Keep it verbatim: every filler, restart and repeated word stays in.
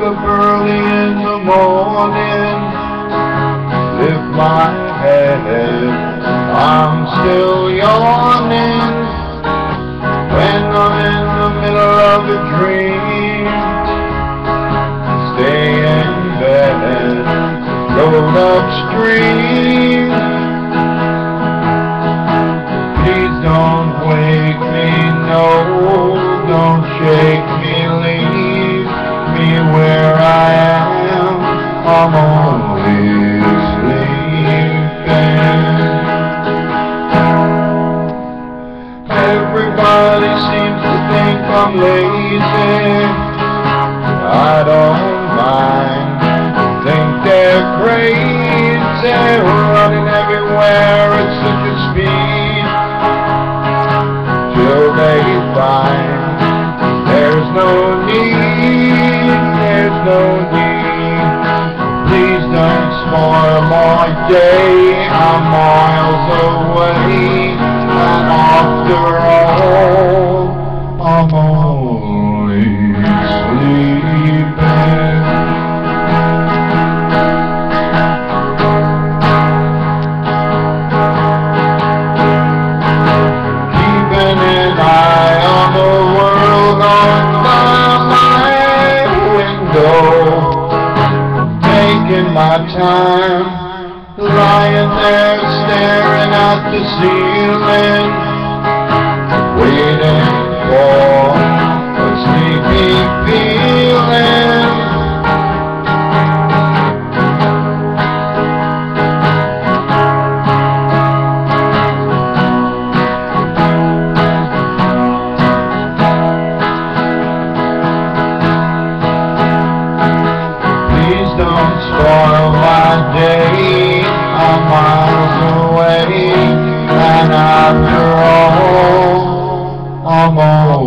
up early in the morning, lift my head, I'm still yawning. When I'm in the middle of a dream, stay in bed, float upstream. Please don't wake me, no, don't shake me, leave me where I am, I'm only sleeping. Everybody seems to think I'm lazy, I don't mind, think they're crazy, running everywhere at such a speed, till they find there's no need, there's no need. Please don't spoil my day, I'm miles away, and after all, I'm only sleeping. Keeping an eye on the world on my window, taking my time, lying there staring at the ceiling, waiting for a sleepy feeling. Please don't spoil my day, I'm miles away, and after all, I'm all